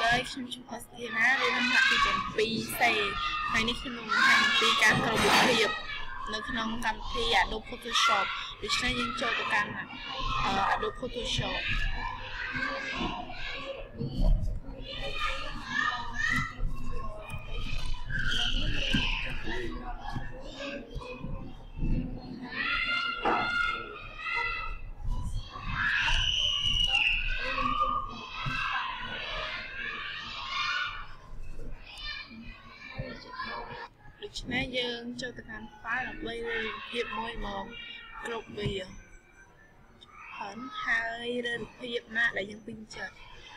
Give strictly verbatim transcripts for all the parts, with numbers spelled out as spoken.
ហើយខ្ញុំជម្រាបសួរណារៀនហាក់ពីទាំងពីរសេហើយនេះខ្ញុំនឹងហាក់ពីការគ្រប់វិភាគនៅក្នុងកម្មវិធី Adobe Photoshop ដូច្នេះយើងចូលទៅកាន់ Adobe Photoshop ដូច្នេះយើងចូលទៅកាន់ file ដើម្បីរៀបភាពមួយមកគ្រប់វាហើយហើយរៀបភាពណាដែលយើងពេញចិត្ត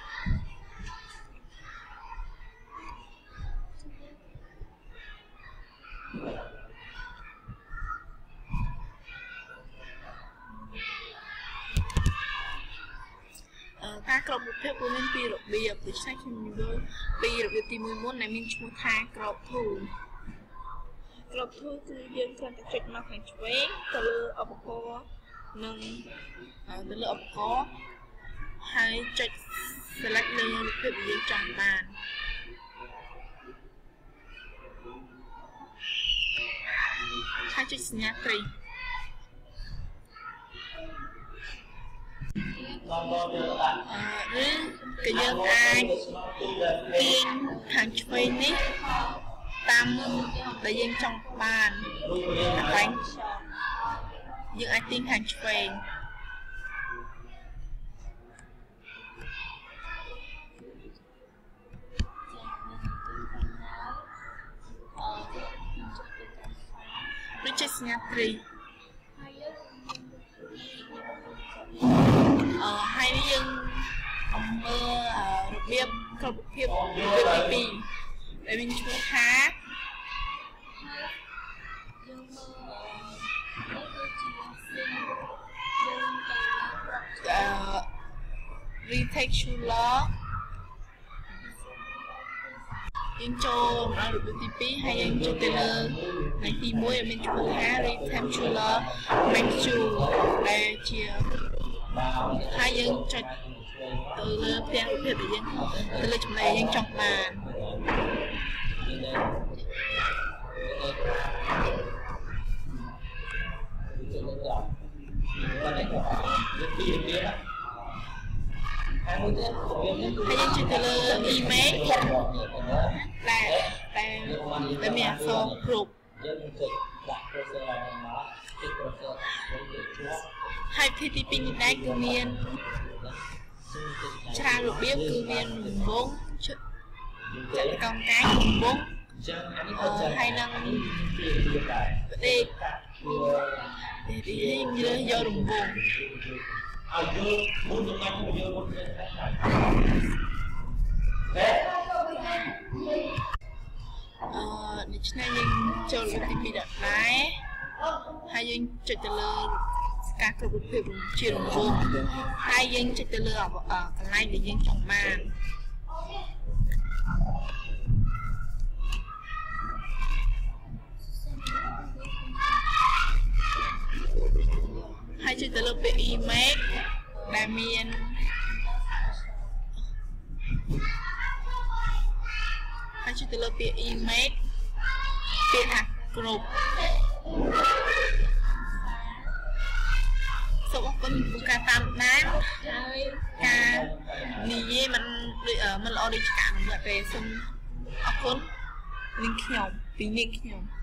ការក្របរូបភាពគឺមានពីររបៀបដូច្នេះខ្ញុំនិយាយពីរបៀបទីមួយមុនដែលមានឈ្មោះថាក្របធូរក្របធូរគឺយើងគ្រាន់តែចុចមកខាងឆ្វេងទៅលើឧបករណ៍និងទៅលើឧបករណ៍ហើយចុច select លើរូបភាពដែលយើងចង់បានហើយចុចសញ្ញាត្រីឬក៏យើងអាចទាញខាងឆ្វេងនេះតាមដែលយើងចង់បានតែយើងអាចទាញខាងឆ្វេងដូចជាសញ្ញាត្រីអឺហើយយើងមើលរបៀបគ្រប់ភាពរបៀបទីពីរដែលមានឈ្មោះថាយើងមើលអឺ retexture យើងចូលដល់របៀបទីពីរហើយយើងចូលទៅលើនៃទីមួយដែលមានឈ្មោះថា retexture mixture ដែលជាហើយយើងចុចទៅលើផ្ទាំងរូបភាពដែលយើងទៅលើចំណែកយើងចង់បានហើយយើងចុចទៅលើ image ដែលដែលដែលមានអក្សរគ្រប់យើងចុចដាក់ cursor ឡើងមកចុច cursor ហើយភាគទីពីរនេះដែរគឺមានច្រើនរបៀបគឺមានរង្វង់ចាត់កងកាយរង្វង់ហើយនឹងដេកទីយើងយករង្វង់ឲ្យយល់មុនទៅកាច់ទៅយល់មុនទៅកាច់តែអឺដូច្នេះយើងចូលលើទីពីរដែរហើយយើងចុចទៅលើការគ្រប់រូបភាពជារង្វង់ហើយយើងចុចទៅលើកន្លែងដែលយើងចង់បានហើយចុចទៅលើពាក្យ image ដែលមានហើយចុចទៅលើពាក្យ image ពាក្យថាគ្រប់សូមអរគុណចំពោះការតាមដានហើយការនិយាយមិនមិនល្អដូចកាលនោះទេសូមអរគុណនាងខ្ញុំពីនាងខ្ញុំ